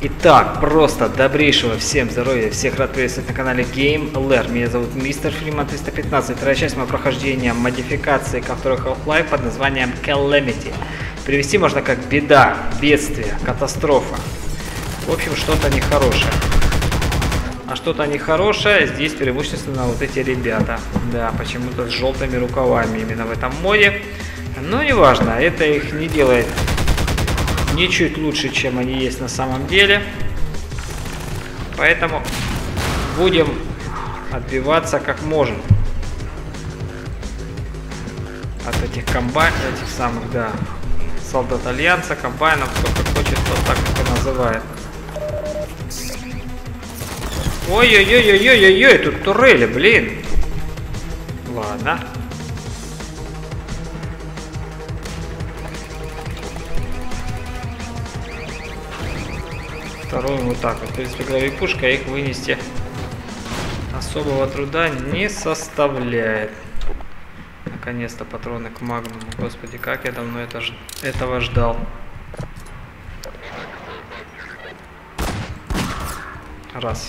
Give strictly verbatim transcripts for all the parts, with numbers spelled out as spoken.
Итак, просто добрейшего всем здоровья, всех рад приветствовать на канале GameLair. Меня зовут Мистер Фриман триста пятнадцать. Вторая часть моего прохождения модификации ко второй Half-Life под названием Calamity. Перевести можно как беда, бедствие, катастрофа. В общем, что-то нехорошее. А что-то нехорошее здесь преимущественно вот эти ребята. Да, почему-то с желтыми рукавами именно в этом моде. Но неважно, это их не делает ничуть лучше, чем они есть на самом деле. Поэтому будем отбиваться как можем от этих комбайнов, этих самых, да, солдат Альянса, комбайнов, кто как хочет, кто так их и называет. Ой-ой-ой-ой-ой-ой, тут турели, блин. Ладно. Второй вот так вот. В принципе, гравипушка их вынести особого труда не составляет. Наконец-то патроны к магнуму. Господи, как я давно это ж... этого ждал. Раз.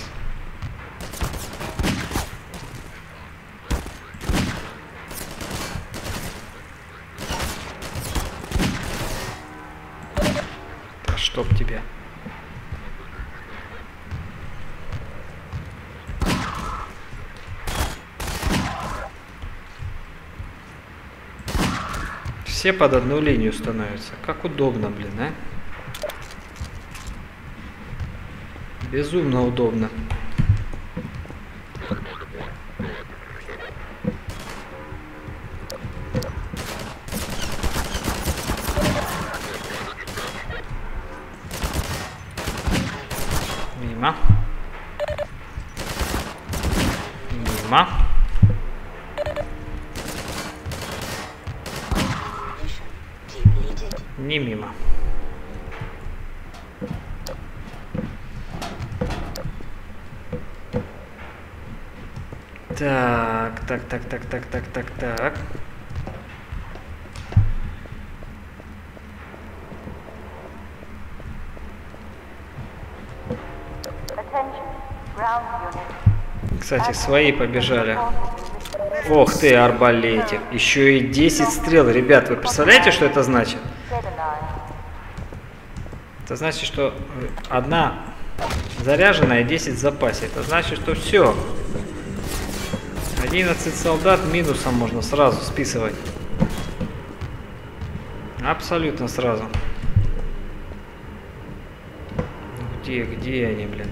Да чтоб тебя. Все под одну линию становятся. Как удобно, блин, а? Безумно удобно. Мимо. Мимо. Не мимо. Так, так, так, так, так, так, так, так. Кстати, свои побежали. Ох ты, арбалетик. Еще и десять стрел. Ребят, вы представляете, что это значит? Это значит, что одна заряженная, десять в запасе. Это значит, что все. одиннадцать солдат минусом можно сразу списывать. Абсолютно сразу. Где, где они, блин?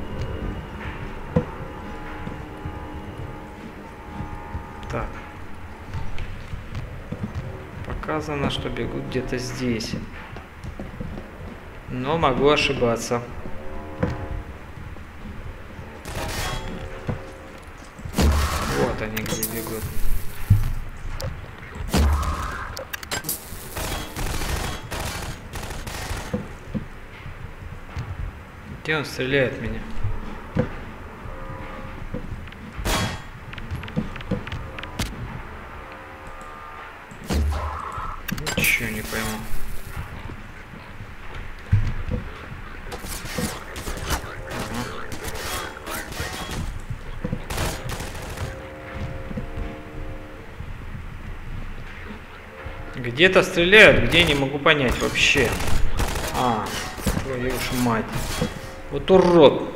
Так. Показано, что бегут где-то здесь. Но могу ошибаться. Вот они где бегут. Где он стреляет в меня? Ничего не пойму. Где-то стреляют, где не могу понять вообще. А, твою ж мать. Вот урод.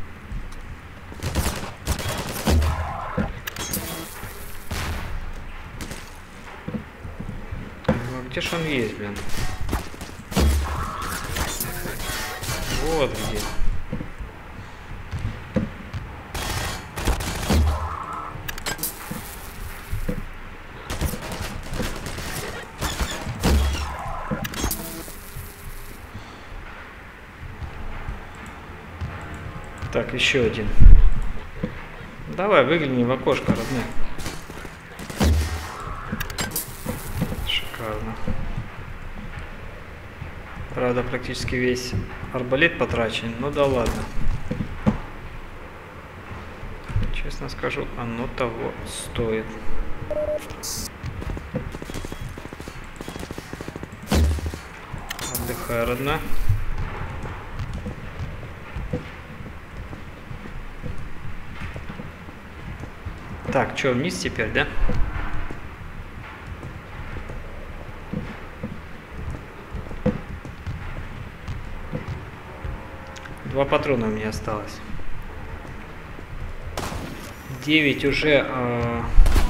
Ну, где ж он есть, блин? Вот где. Так, еще один. Давай выглянем в окошко, родной. Шикарно. Правда, практически весь арбалет потрачен. Ну да ладно. Честно скажу, оно того стоит. Отдыхай, родной. Так, что, вниз теперь, да? Два патрона у меня осталось. девять уже... Э...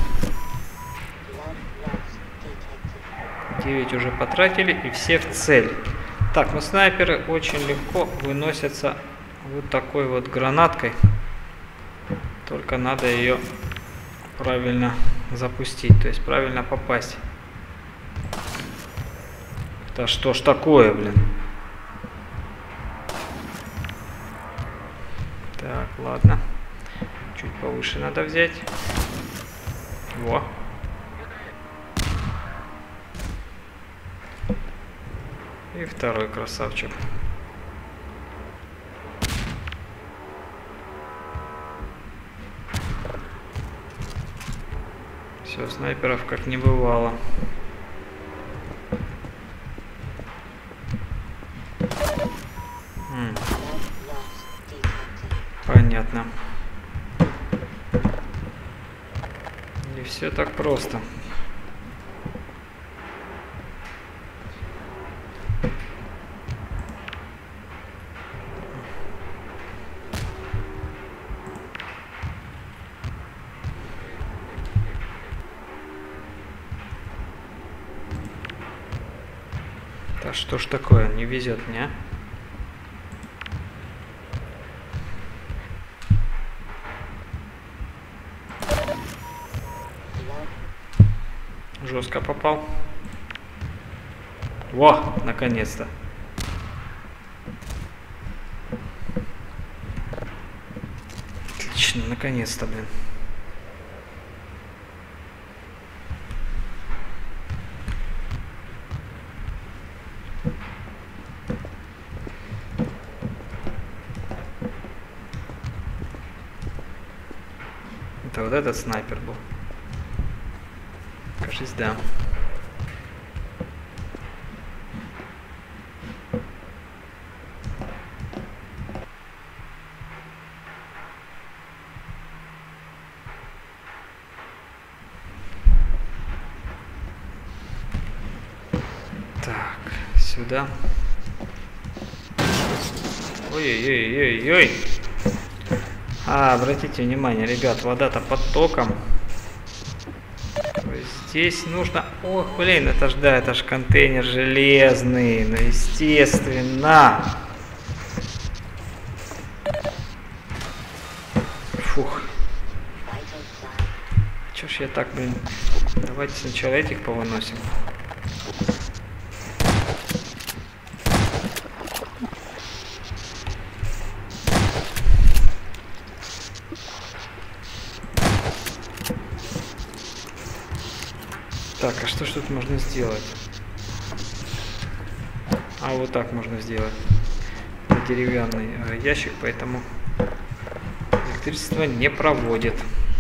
девять уже потратили, и все в цель. Так, ну снайперы очень легко выносятся вот такой вот гранаткой. Только надо ее правильно запустить, то есть правильно попасть. Да что ж такое, блин? Так, ладно. Чуть повыше надо взять. Во. И второй красавчик. Все, снайперов как не бывало. М. Понятно. Не все так просто. Да что ж такое, не везет мне, а? Жестко попал. Во, наконец-то. Отлично, наконец-то, блин. Это вот этот снайпер был. Кажется, да. Так, сюда. Ой-ой-ой-ой-ой. А, обратите внимание, ребят, вода-то под током. Здесь нужно... Ох, блин, это ж, да, это ж контейнер железный. Ну, естественно. Фух. Чё ж я так, блин... Давайте сначала этих повыносим. Так, а что ж тут можно сделать? А вот так можно сделать. Это деревянный э, ящик, поэтому электричество не проводит.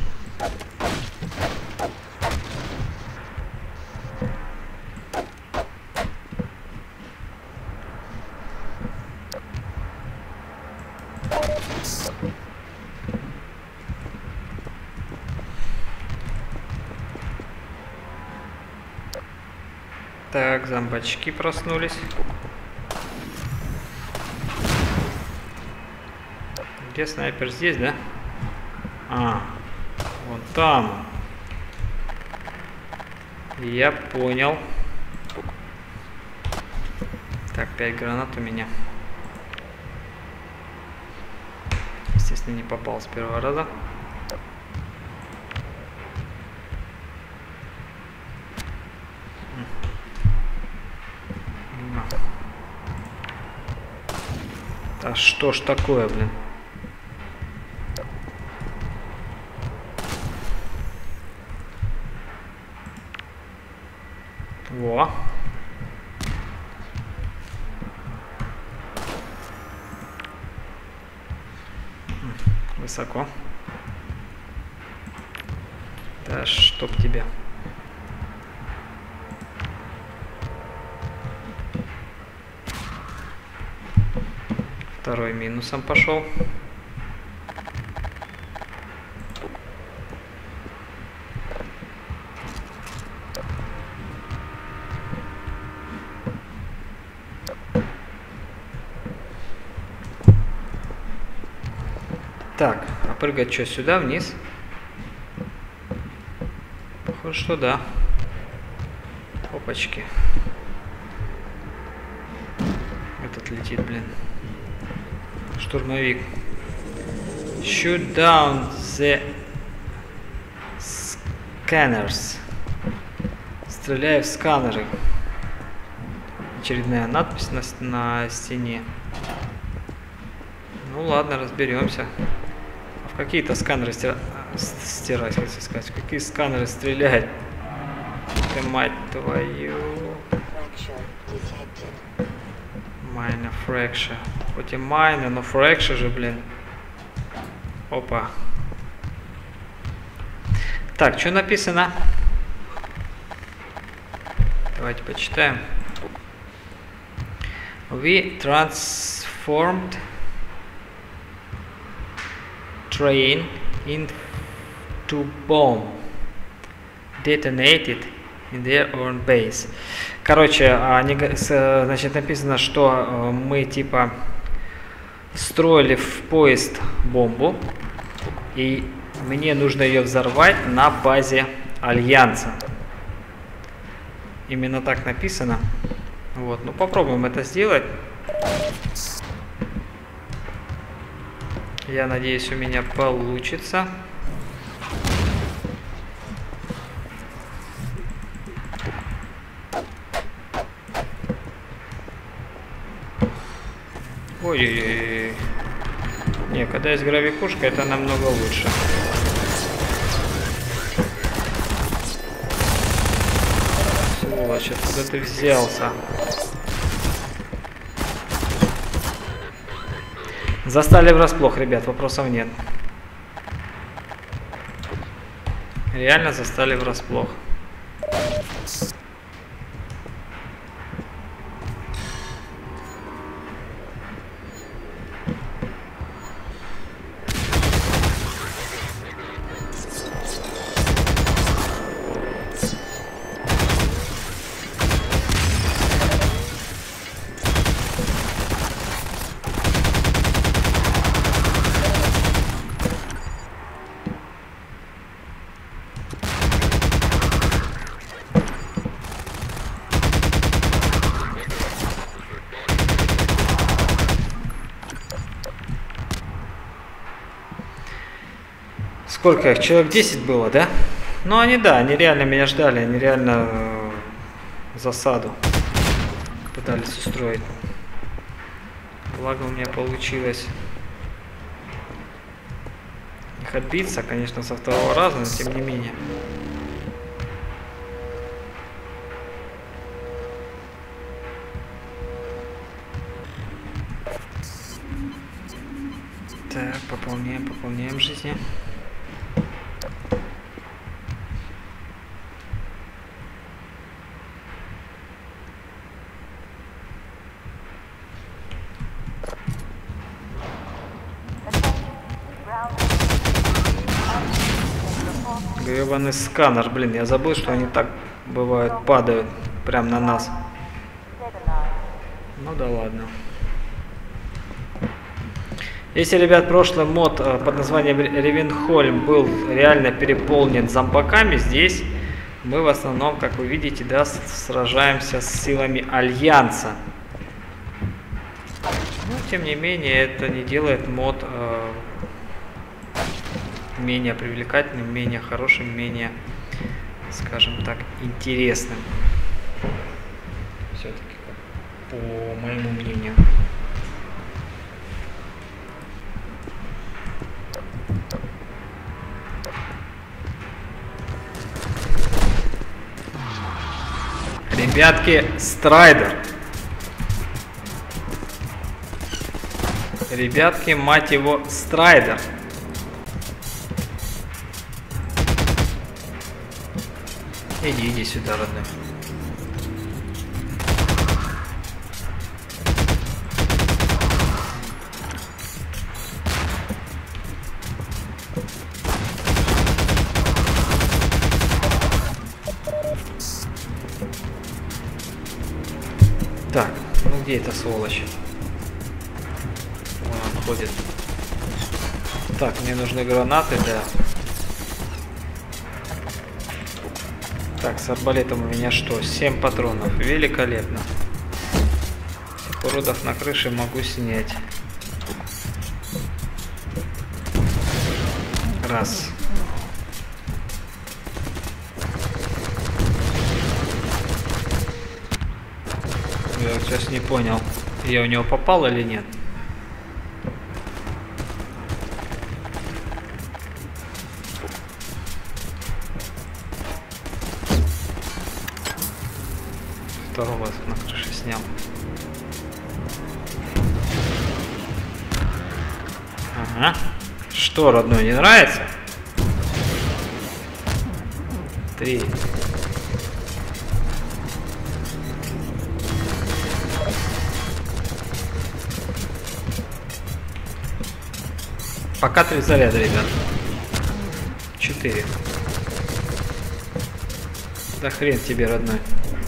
Так, зомбачки проснулись. Где снайпер? Здесь, да? А, вот там. Я понял. Так, пять гранат у меня. Естественно, не попал с первого раза. А что ж такое, блин? Во. Высоко. Да чтоб тебя. Второй минусом пошел. Так, а прыгать что, сюда, вниз? Похоже, что да. Опачки. Этот летит, блин. Штурмовик. Shoot down the scanners. Стреляй в сканеры. Очередная надпись на, на стене. Ну ладно, разберемся. А в какие-то сканеры стира... стирать, хочу сказать. В какие сканеры стрелять? Ты мать твою. Майна фрэкша. Хоть и майна, но фрэкша же, блин. Опа. Так, что написано? Давайте почитаем. We transformed train into bomb. Detonated in their own base. Короче, они, значит, написано, что мы типа строили в поезд бомбу, и мне нужно ее взорвать на базе Альянса. Именно так написано. Вот, ну попробуем это сделать. Я надеюсь, у меня получится. Ой-ой-ой. Не, когда есть гравикушка, это намного лучше. Сволочь, откуда ты взялся? Застали врасплох, ребят, вопросов нет. Реально застали врасплох. Сколько их? Человек десять было, да? Ну они, да, они реально меня ждали, они реально э, засаду пытались устроить. Благо у меня получилось их отбиться, конечно, со второго раза, но тем не менее. Так, пополняем, пополняем жизни. Гребаный сканер, блин, я забыл, что они так бывают, падают прям на нас. Ну да ладно. Если, ребят, прошлый мод под названием Ревенхольм был реально переполнен зомбаками, здесь мы в основном, как вы видите, да, сражаемся с силами Альянса. Но, тем не менее, это не делает мод э, менее привлекательным, менее хорошим, менее, скажем так, интересным. Все-таки, по моему мнению. Ребятки, Страйдер. Ребятки, мать его, Страйдер. Иди, иди сюда, родной. Так, ну где эта сволочь? Вон он ходит. Так, мне нужны гранаты, да. Так, с арбалетом у меня что? семь патронов. Великолепно. Уродов на крыше могу снять. Раз. Я вот сейчас не понял, я у него попал или нет. Второго на крыше снял. Ага. Что, родной, не нравится? Три. Пока три заряда, ребят. Четыре. Да хрен тебе, родной.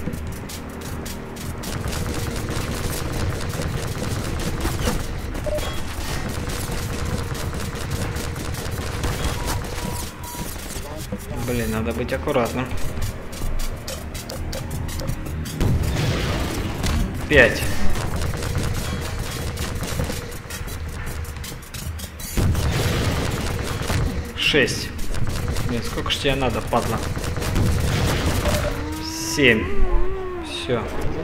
Блин, надо быть аккуратным. Пять. Шесть. Блин, сколько ж тебе надо, падла? Семь. Все.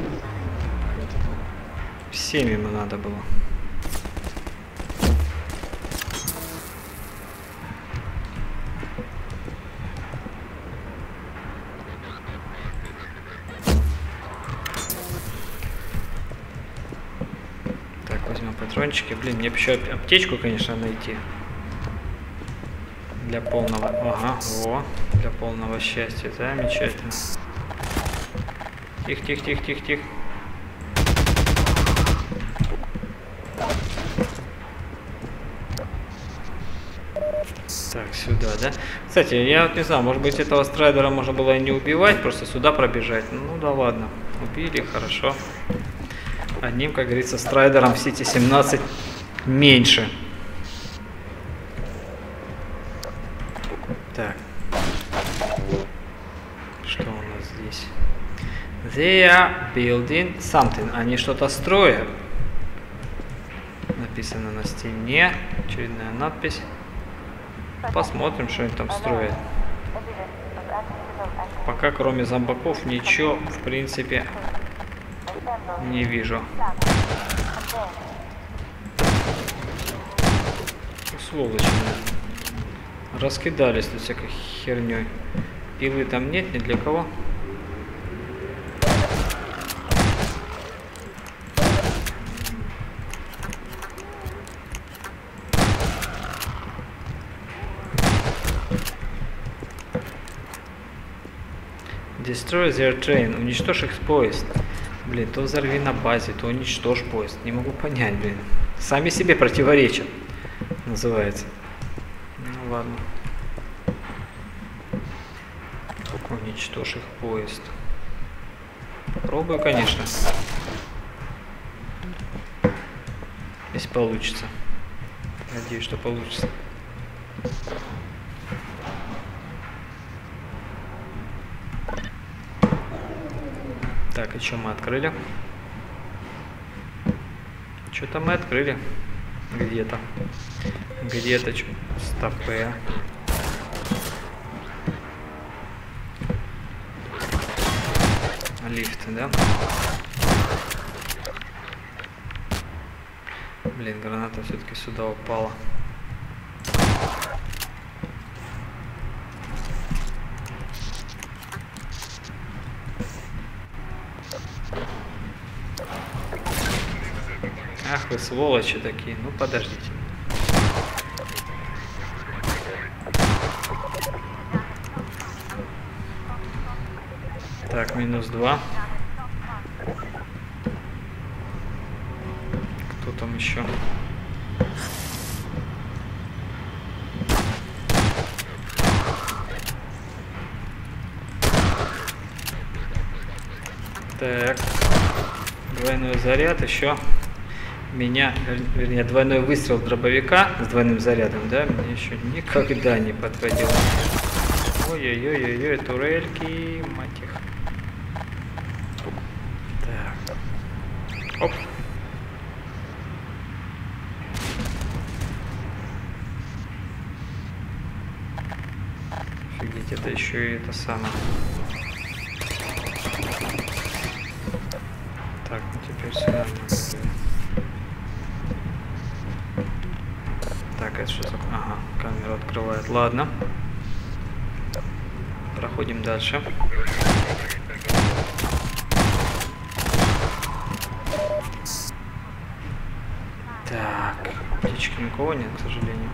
Семь ему надо было. Патрончики, блин, мне бы еще аптечку, конечно, найти. Для полного, ага, во, для полного счастья, замечательно. Тихо, тихо, тихо, тихо, тихо. Так, сюда, да? Кстати, я вот не знаю, может быть, этого страйдера можно было и не убивать, просто сюда пробежать. Ну да ладно, убили, хорошо. Одним, как говорится, страйдером в Сити семнадцать меньше. Так. Что у нас здесь? They are building something. Они что-то строят. Написано на стене. Очередная надпись. Посмотрим, что они там строят. Пока, кроме зомбаков, ничего, в принципе, не вижу. Сволочи. Раскидались тут всякой херней. Пилы там нет ни для кого. Destroy their train. Уничтожь их поезд. Блин, то взорви на базе, то уничтожь поезд. Не могу понять, блин. Сами себе противоречат. Называется. Ну ладно. Уничтожь их поезд. Попробую, конечно. Если получится. Надеюсь, что получится. Так, и что мы открыли? Что-то мы открыли. Где-то. Где-то. Стопе. Лифт, да? Блин, граната все-таки сюда упала. Ах вы сволочи такие, ну подождите. Так, минус два. Кто там еще? Так. Двойной заряд еще. Меня, вернее, двойной выстрел дробовика с двойным зарядом, да, меня еще никогда не подводил. Ой-ой-ой-ой, турельки, мать их. Так. Оп. Офигеть, это еще и это самое. Так, ну теперь сюда. Так, это что такое? Ага, камеру открывает. Ладно. Проходим дальше. Так, птички никого нет, к сожалению.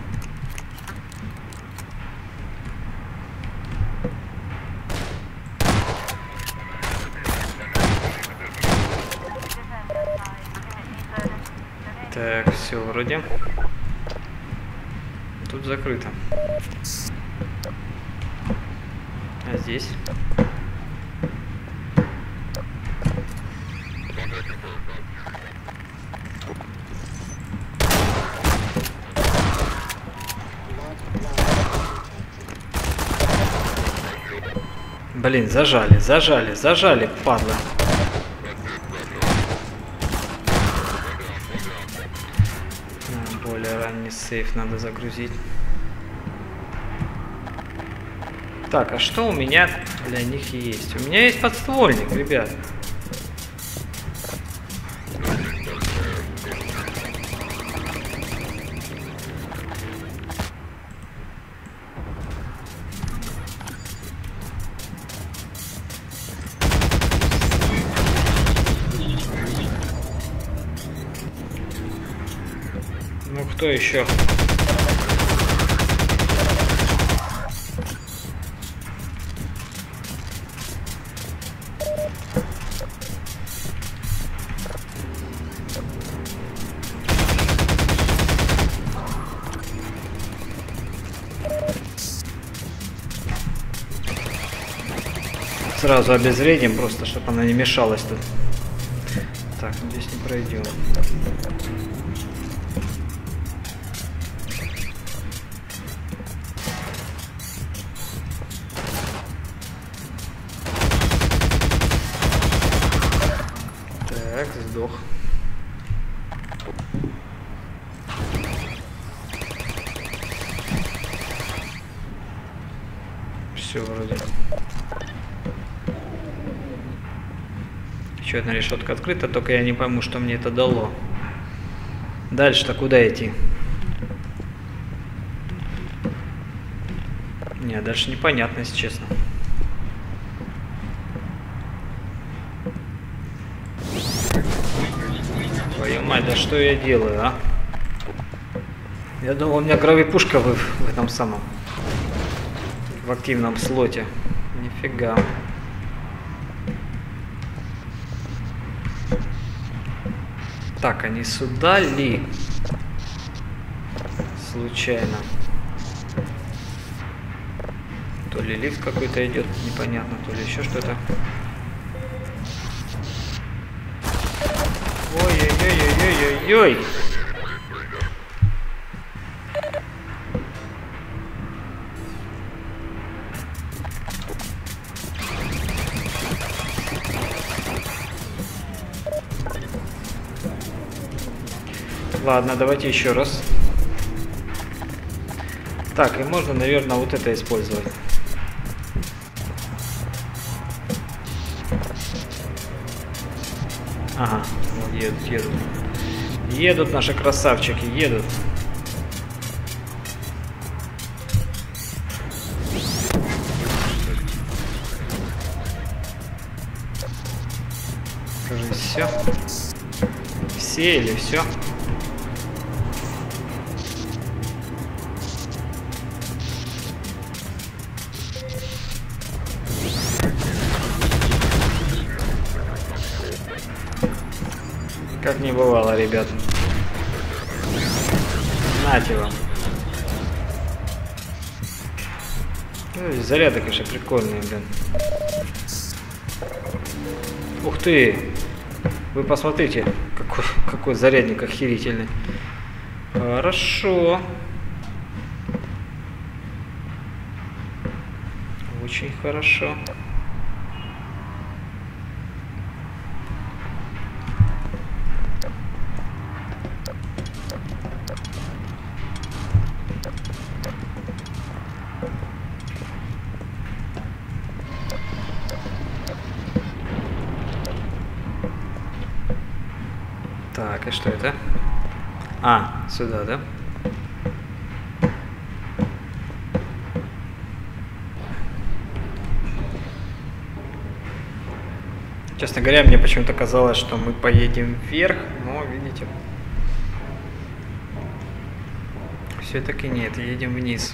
Так, все вроде. Тут закрыто. А здесь? Блин, зажали, зажали, зажали, падла. Более ранний сейф надо загрузить. Так, а что у меня для них есть? У меня есть подствольник, ребят. Ну, кто еще? Сразу обезвредим, просто чтобы она не мешалась тут. Так, ну здесь не пройдем. Так, сдох. Все вроде. Еще одна решетка открыта, только я не пойму, что мне это дало. Дальше-то куда идти? Не, дальше непонятно, если честно. Твою мать, да что я делаю, а? Я думал, у меня гравипушка в, в этом самом, в активном слоте. Нифига. Так, они сюда ли? Случайно. То ли лифт какой-то идет, непонятно, то ли еще что-то. Ой-ой-ой-ой-ой-ой-ой! Ладно, давайте еще раз. Так, и можно, наверное, вот это использовать. Ага, вот едут, едут. Едут наши красавчики, едут. Скажи, все? Все или все? Как не бывало, ребят. Нате вам. Ну, заряды, конечно, прикольные, блин. Ух ты! Вы посмотрите, какой, какой зарядник охерительный. Хорошо. Очень хорошо. Так, и что это? А, сюда, да? Честно говоря, мне почему-то казалось, что мы поедем вверх, но, видите, все-таки нет, едем вниз.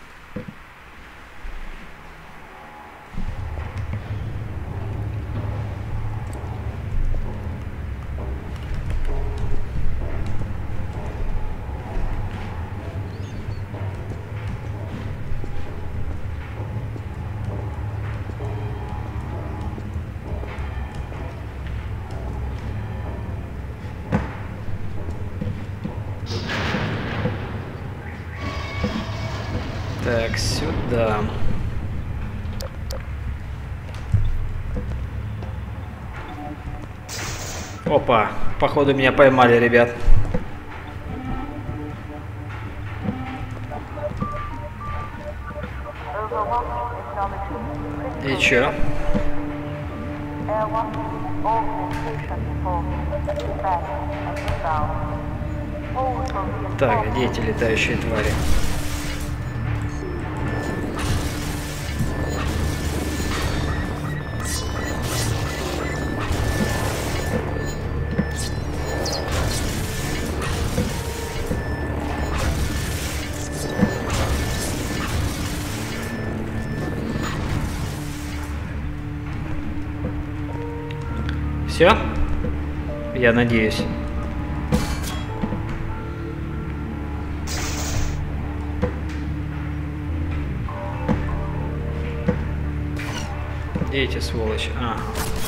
Так, сюда. Опа, походу меня поймали, ребят. И чё? Так, где эти летающие твари? Все? Я надеюсь. Где эти сволочи? Ага.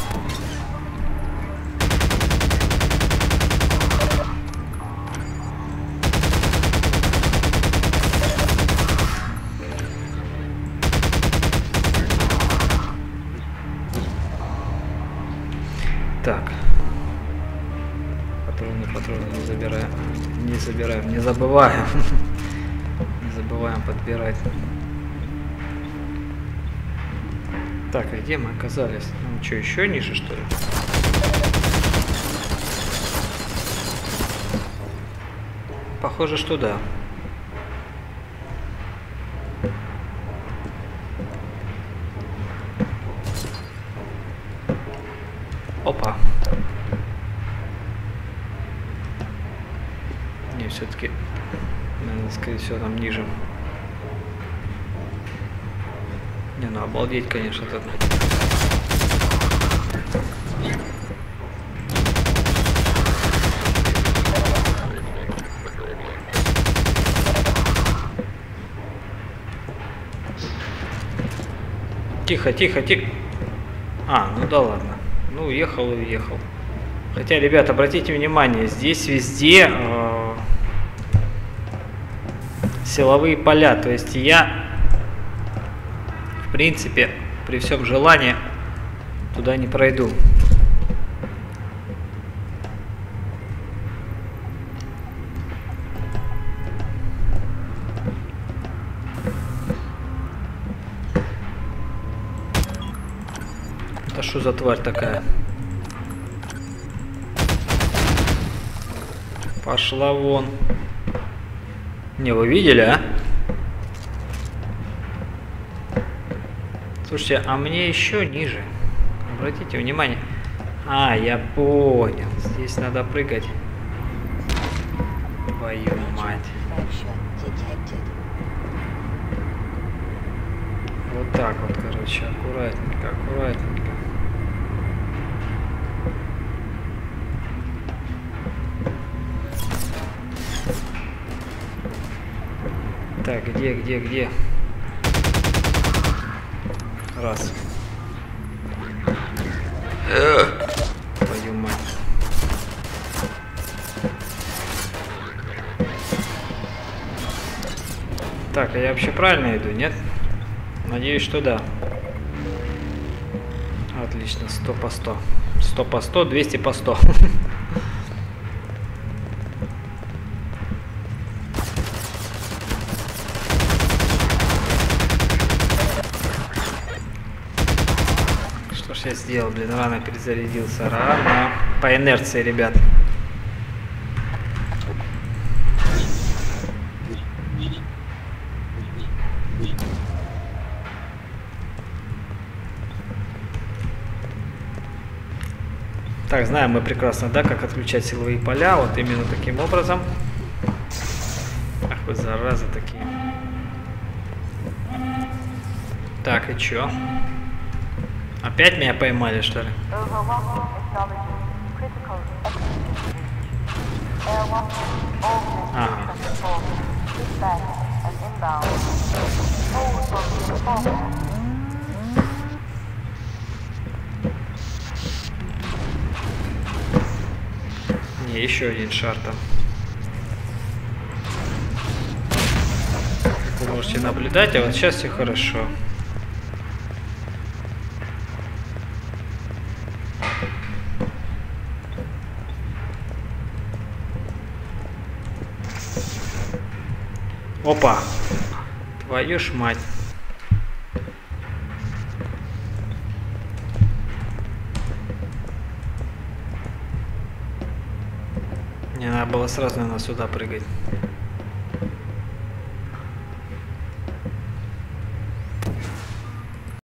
Так. Патроны, патроны не забираем. Не забираем, не забываем. Не забываем подбирать. Так, а где мы оказались? Ну что, еще ниже, что ли? Похоже, что да. Опа. Не, все-таки, наверное, скорее всего, там ниже. Не, ну обалдеть, конечно, тут. Тихо, тихо, тихо. А, ну да ладно. Ну, уехал и уехал. Хотя, ребят, обратите внимание, здесь везде э, силовые поля. То есть я, в принципе, при всем желании туда не пройду. Это что за тварь такая? Пошла вон. Не, вы видели, а? Слушайте, а мне еще ниже. Обратите внимание. А, я понял. Здесь надо прыгать. Твою мать. Вот так вот, короче, аккуратненько, аккуратненько. Так, где, где, где? Раз. Твою мать. Так, а я вообще правильно иду, нет? Надеюсь, что да. Отлично, сто по сто. сто по сто, двести по сто. Что ж я сделал, блин, рано перезарядился. Рано. По инерции, ребят. Так, знаем мы прекрасно, да, как отключать силовые поля. Вот именно таким образом. Ах вы заразы такие. Так, и чё? Опять меня поймали, что ли? Ага. Не, еще один шар там. Как вы можете наблюдать, а вот сейчас все хорошо. Опа! Твою ж мать! Не надо было сразу, наверное, сюда прыгать.